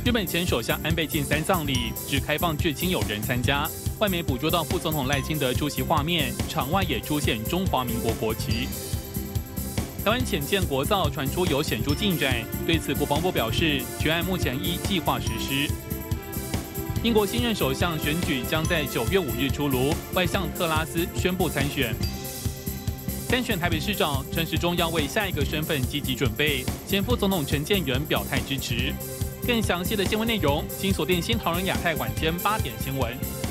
日本前首相安倍晋三葬礼只开放至亲友人参加，外媒捕捉到副总统赖清德出席画面，场外也出现中华民国国旗。台湾潜舰国造传出有显著进展，对此国防部表示，全案目前依计划实施。英国新任首相选举将在9月5日出炉，外相特拉斯宣布参选。参选台北市长，陈时中要为下一个身份积极准备，前副总统陈建仁表态支持。更详细的新闻内容，请锁定新唐人亚太晚间8点新闻。